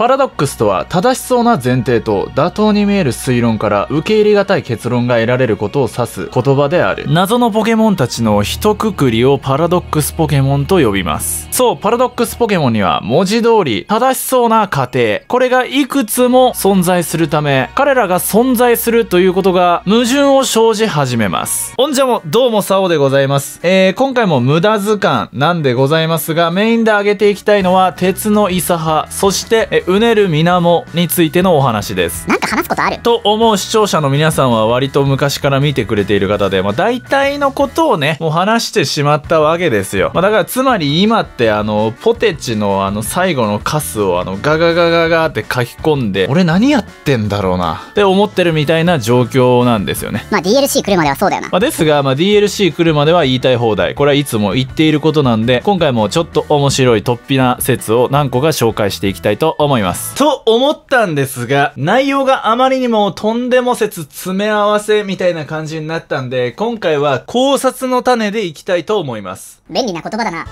パラドックスとは正しそうな前提と妥当に見える推論から受け入れがたい結論が得られることを指す言葉である。謎のポケモンたちの一括りをパラドックスポケモンと呼びます。そう、パラドックスポケモンには文字通り正しそうな過程、これがいくつも存在するため、彼らが存在するということが矛盾を生じ始めます。ほんじゃもどうもサオでございます。今回も無駄図鑑なんでございますが、メインで挙げていきたいのは鉄のイサハ、そしてうねる水面についてのお話です。 なんか話すことあると思う視聴者の皆さんは割と昔から見てくれている方で、大体のことをねもう話してしまったわけですよ。だからつまり今ってポテチの最後のカスをガガガガガって書き込んで、俺何やってんだろうなって思ってるみたいな状況なんですよね。 DLC 来るまではそうだよな。 ですがDLC 来るまでは言いたい放題、これはいつも言っていることなんで、今回もちょっと面白い突飛な説を何個か紹介していきたいと思います。と思ったんですが、内容があまりにもとんでも説詰め合わせみたいな感じになったんで、今回は考察の種でいきたいと思います。 便利な言葉だな。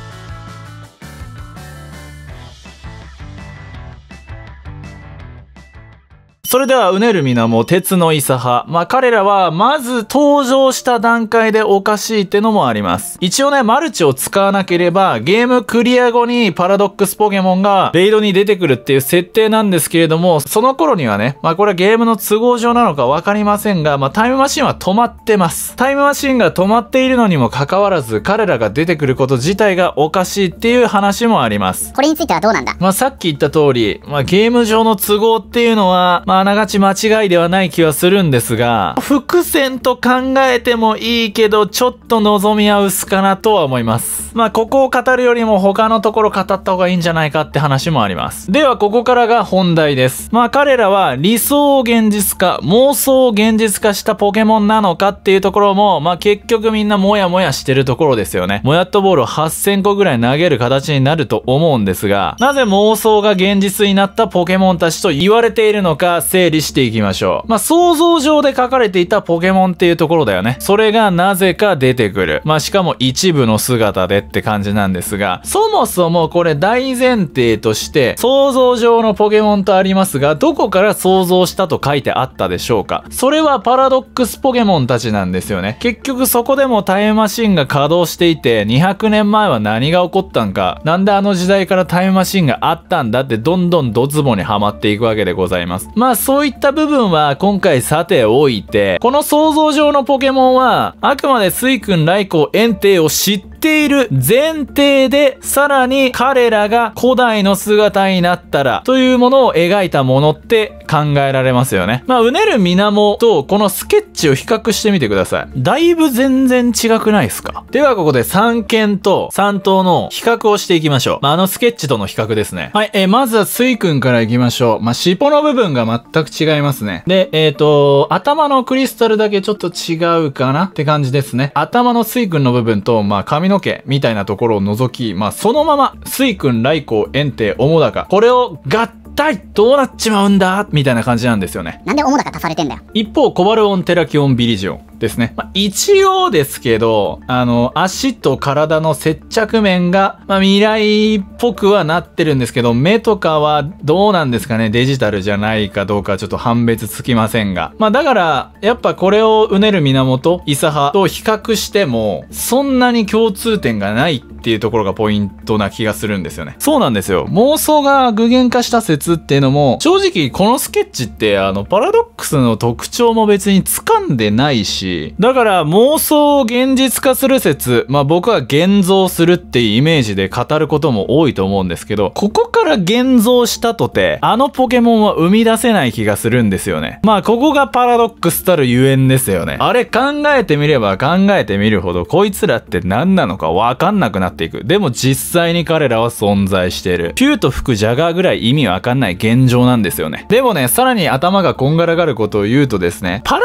それではうねる水面、鉄のイサハ。彼らはまず登場した段階でおかしいってのもあります。一応ね、マルチを使わなければゲームクリア後にパラドックスポケモンがレイドに出てくるっていう設定なんですけれども、その頃にはね、これはゲームの都合上なのかわかりませんが、タイムマシンは止まってます。タイムマシンが止まっているのにもかかわらず、彼らが出てくること自体がおかしいっていう話もあります。 これについてはどうなんだ？ さっき言った通り、ゲーム上の都合っていうのは、あながち間違いではない気はするんですが、伏線と考えてもいいけど、ちょっと望みは薄かなとは思います。ここを語るよりも他のところ語った方がいいんじゃないかって話もあります。では、ここからが本題です。彼らは理想を現実化、妄想を現実化したポケモンなのかっていうところも、結局みんなモヤモヤしてるところですよね。モヤっとボールを8000個ぐらい投げる形になると思うんですが、なぜ妄想が現実になったポケモンたちと言われているのか整理していきましょう。想像上で書かれていたポケモンっていうところだよね。それがなぜか出てくる。しかも一部の姿でって感じなんですが、そもそもこれ大前提として想像上のポケモンとありますが、どこから想像したと書いてあったでしょうか。それはパラドックスポケモンたちなんですよね。結局そこでもタイムマシンが稼働していて、200年前は何が起こったんか、なんであの時代からタイムマシンがあったんだってどんどんドツボにはまっていくわけでございます。そういった部分は今回さておいて、この想像上のポケモンはあくまでスイ君、ライコウ、エンテイを知っている前提で、さらに彼らが古代の姿になったらというものを描いたものって考えられますよね。うねる水面とこのスケッチを比較してみてください。だいぶ全然違くないですか？ではここで三剣と三頭の比較をしていきましょう。スケッチとの比較ですね。はい、まずはスイ君からいきましょう。尻尾の部分が全く違いますね。で、頭のクリスタルだけちょっと違うかなって感じですね。頭のスイ君の部分と、髪の毛みたいなところを除き、そのまま、スイ君、ライコウ、エンテイ、オモダカ。これを合体どうなっちまうんだみたいな感じなんですよね。 なんでオモダカ足されてんだよ。 一方、コバルオン、テラキオン、ビリジオン。ですね。一応ですけど、足と体の接着面が、未来っぽくはなってるんですけど、目とかはどうなんですかね。デジタルじゃないかどうかちょっと判別つきませんが。だから、やっぱこれをうねる源、イサハと比較しても、そんなに共通点がないっていうところがポイントな気がするんですよね。そうなんですよ。妄想が具現化した説っていうのも、正直このスケッチって、パラドックスの特徴も別に掴んでないし、だから妄想を現実化する説、僕は現像するっていうイメージで語ることも多いと思うんですけど、ここから現像したとて、ポケモンは生み出せない気がするんですよね。ここがパラドックスたるゆえんですよね。あれ考えてみれば考えてみるほど、こいつらって何なのかわかんなくなっていく。でも実際に彼らは存在している。ピューと吹くジャガーぐらい意味わかんない現状なんですよね。でもね、さらに頭がこんがらがることを言うとですね、パラドック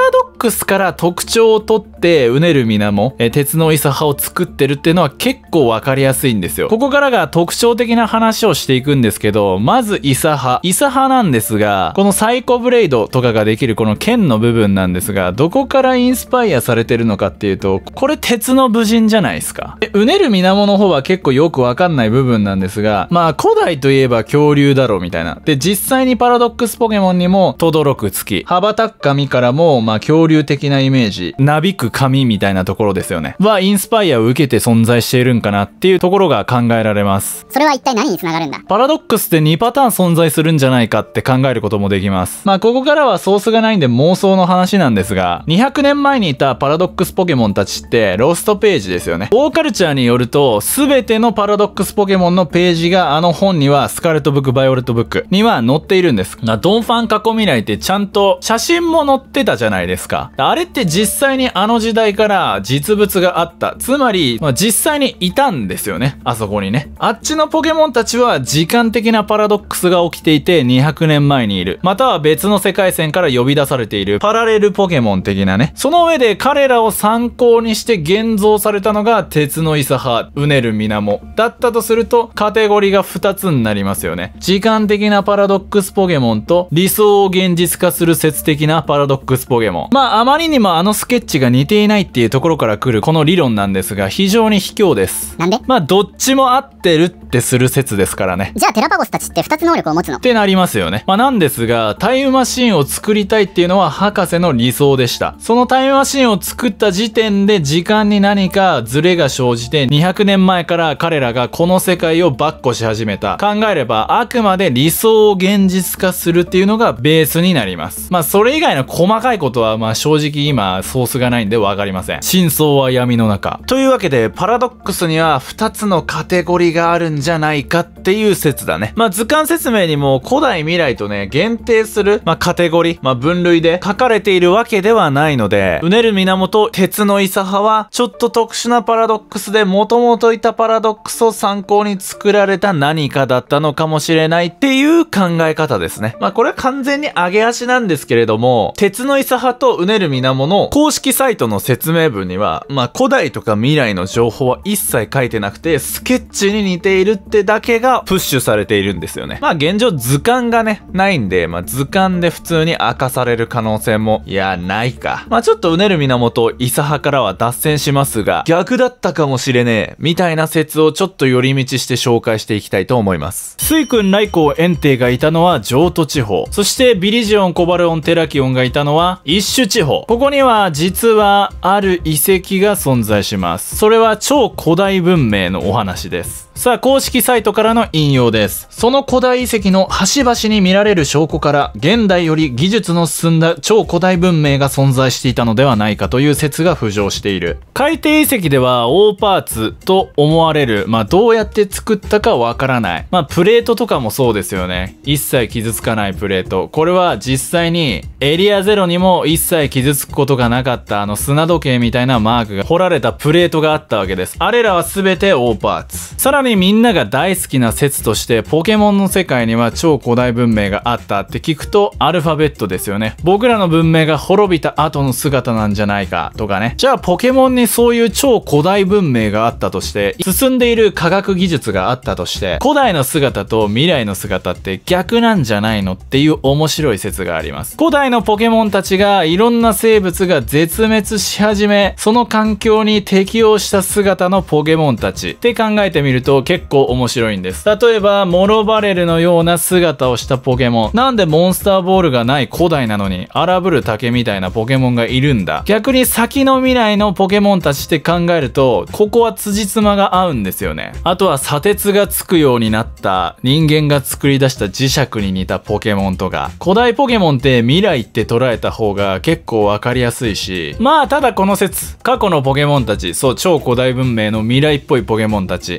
クスから特徴を取ってうねる水面、鉄のイサハを作ってるっていうのは結構わかりやすいんですよ。ここからが特徴的な話をしていくんですけど、まずイサハなんですが、このサイコブレイドとかができるこの剣の部分なんですが、どこからインスパイアされてるのかっていうと、これ鉄の武人じゃないですか。うねる水面の方は結構よくわかんない部分なんですが、まあ古代といえば恐竜だろうみたいな。で、実際にパラドックスポケモンにも轟く月、羽ばたく髪からもまあ恐竜的なイメージ、なびく髪みたいなところですよね。はインスパイアを受けて存在しているんかなっていうところが考えられます。 それは一体何につながるんだ？ パラドックスって2パターン存在するんじゃないかって考えることもできます。まあここからはソースがないんで妄想の話なんですが、200年前にいたパラドックスポケモンたちってロストページですよね。オーカルチャーによると、全てのパラドックスポケモンのページがあの本にはスカーレットブック、バイオレットブックには載っているんです。ドンファン過去未来ってちゃんと写真も載ってたじゃないですか。あれって実際にあの時代から実物があった。つまり、実際にいたんですよね。あそこにね。あっちのポケモンたちは時間的なパラドックスが起きていて200年前にいる。または別の世界線から呼び出されているパラレルポケモン的なね。その上で彼らを参考にして現像されたのが鉄のイサハ、うねる水面だったとすると、カテゴリーが2つになりますよね。時間的なパラドックスポケモンと理想を現実化する説的なパラドックスポケモン。まああまりにもあのスケッチが似ていないっていうところから来るこの理論なんですが、非常に卑怯です。 なんで？ まあどっちも合ってるってする説ですからね。 じゃあテラパゴスたちって2つ能力を持つの？ ってなりますよね。まあなんですが、タイムマシンを作りたいっていうのは博士の理想でした。そのタイムマシンを作った時点で時間に何かズレが生じて、200年前から彼らがこの世界を跋扈し始めた。考えればあくまで理想を現実化するっていうのがベースになります。まあそれ以外の細かいことはまあ正直今ソースがないんでわかりません。真相は闇の中。というわけでパラドックスには2つのカテゴリーがあるんじゃないかっていう説だね。まあ図鑑説明にも古代未来とね限定するカテゴリー、分類で書かれているわけではないので、うねる源鉄のイサハはちょっと特殊なパラドックスで元々いたパラドックスを参考に作られた何かだったのかもしれないっていう考え方ですね。これは完全に上げ足なんですけれども、鉄のイサハとうねる源の公式サイトの説明文には、古代とか未来の情報は一切書いてなくて、スケッチに似ているってだけがプッシュされているんですよね。現状図鑑がね、ないんで、図鑑で普通に明かされる可能性も、いや、ないか。ちょっとうねる源イサハからは脱線しますが、逆だったかもしれねえ、みたいな説をちょっと寄り道して紹介していきたいと思います。水君、ライコウ、エンテイがいたのは譲渡地方。そしてビリジオン、コバルオン、テラキオンがいたのは一種地方。ここには実はある遺跡が存在します。それは超古代文明のお話です。さあ、公式サイトからの引用です。その古代遺跡の端々に見られる証拠から、現代より技術の進んだ超古代文明が存在していたのではないかという説が浮上している。海底遺跡では大パーツと思われる、どうやって作ったかわからない。プレートとかもそうですよね。一切傷つかないプレート。これは実際にエリア0にも一切傷つくことがなかった砂時計みたいなマークが彫られたプレートがあったわけです。あれらは全て大パーツ。さらにみんなが大好きな説として、ポケモンの世界には超古代文明があったって聞くとアルファベットですよね。僕らの文明が滅びた後の姿なんじゃないかとかね。じゃあポケモンにそういう超古代文明があったとして、進んでいる科学技術があったとして、古代の姿と未来の姿って逆なんじゃないのっていう面白い説があります。古代のポケモンたちがいろんな生物が絶滅し始め、その環境に適応した姿のポケモンたちって考えてみると結構面白いんです。例えばモロバレルのような姿をしたポケモン、なんでモンスターボールがない古代なのに荒ぶる竹みたいなポケモンがいるんだ。逆に先の未来のポケモンたちって考えると、ここは辻褄が合うんですよね。あとは砂鉄がつくようになった人間が作り出した磁石に似たポケモンとか、古代ポケモンって未来って捉えた方が結構わかりやすいし、ただこの説、過去のポケモンたち、そう超古代文明の未来っぽいポケモンたちについて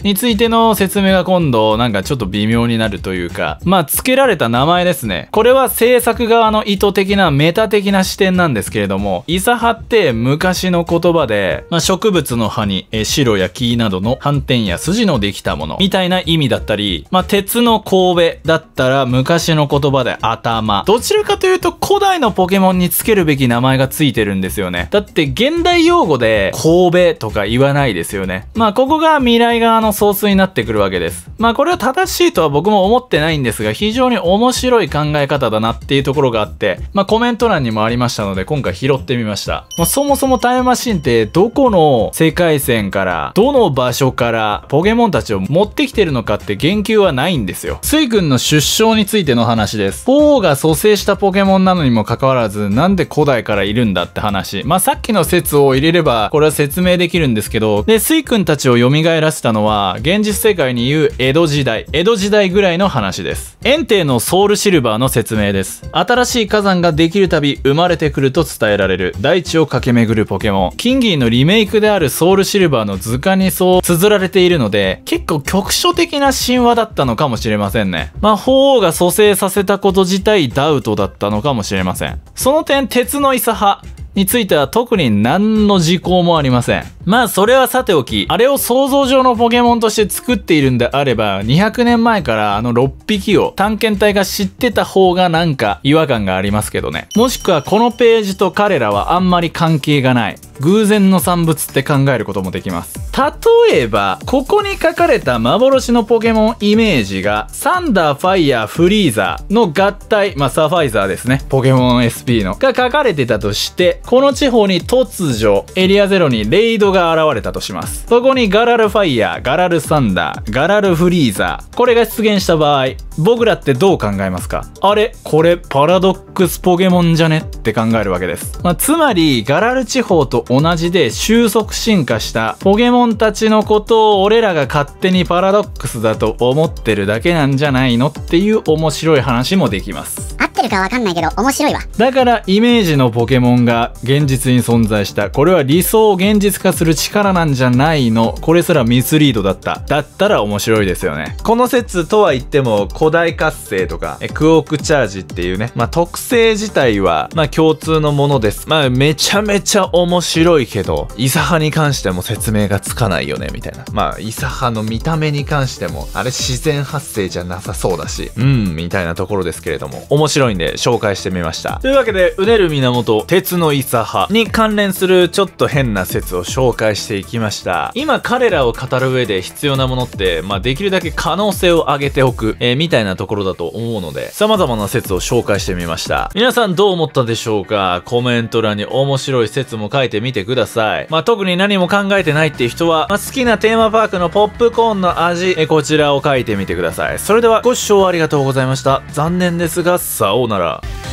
手の説明が今度なんかちょっと微妙になるというか、まあ付けられた名前ですね。これは制作側の意図的なメタ的な視点なんですけれども、イサハって昔の言葉で、まあ、植物の葉に白や木などの斑点や筋のできたものみたいな意味だったり、まあ、鉄の神戸だったら昔の言葉で頭。どちらかというと古代のポケモンにつけるべき名前がついてるんですよね。だって現代用語で神戸とか言わないですよね。まあここが未来側のソースになってくるわけです。まあこれは正しいとは僕も思ってないんですが、非常に面白い考え方だなっていうところがあって、まあコメント欄にもありましたので今回拾ってみました。まあ、そもそもタイムマシンってどこの世界線からどの場所からポケモンたちを持ってきてるのかって言及はないんですよ。スイ君の出生についての話です。4が蘇生したポケモンなのにもかかわらずなんで古代からいるんだって話。まあさっきの説を入れればこれは説明できるんですけど、でスイ君たちを蘇らせたのは現実世界に言う江戸時代ぐらいの話です。エンテイのソウルシルバーの説明です。新しい火山ができるたび生まれてくると伝えられる大地を駆け巡るポケモン。キンギーのリメイクであるソウルシルバーの図鑑にそう綴られているので、結構局所的な神話だったのかもしれませんね。まあ鳳凰が蘇生させたこと自体ダウトだったのかもしれません。その点鉄のイサハについては特に何の時効もありません。まあそれはさておき、あれを想像上のポケモンとして作っているんであれば、200年前からあの6匹を探検隊が知ってた方がなんか違和感がありますけどね。もしくはこのページと彼らはあんまり関係がない。偶然の産物って考えることもできます。例えば、ここに書かれた幻のポケモンイメージが、サンダー、ファイヤー、フリーザーの合体、まあサファイザーですね。ポケモン SP の。が書かれてたとして、この地方に突如、エリア0にレイドが現れたとします。そこにガラルファイヤー、ガラルサンダー、ガラルフリーザー。これが出現した場合、僕らってどう考えますか？あれ？これパラドックスポケモンじゃね？って考えるわけです。まあ、つまり、ガラル地方と同じで収束進化したポケモンたちのことを俺らが勝手にパラドックスだと思ってるだけなんじゃないのっていう面白い話もできます。 合ってるかわかんないけど面白いわ。 だからイメージのポケモンが現実に存在した。これは理想を現実化する力なんじゃないの？これすらミスリードだった。だったら面白いですよね。この説とは言っても古代活性とかクオークチャージっていうね、まあ特性自体はまあ共通のものです。まあめちゃめちゃ面白いけど、イサハに関しても説明がつかないよねみたいな。まあイサハの見た目に関してもあれ自然発生じゃなさそうだし、みたいなところですけれども、面白いんで紹介してみました。というわけで、うねる源鉄のイサハに関連するちょっと変な説を紹介していきました。今彼らを語る上で必要なものって、まあできるだけ可能性を上げておく、みたいなところだと思うので、様々な説を紹介してみました。皆さんどう思ったでしょうか？コメント欄に面白い説も書いてみてください。まあ特に何も考えてないっていう人は、まあ、好きなテーマパークのポップコーンの味、こちらを書いてみてください。それではご視聴ありがとうございました。残念ですが、さようなら。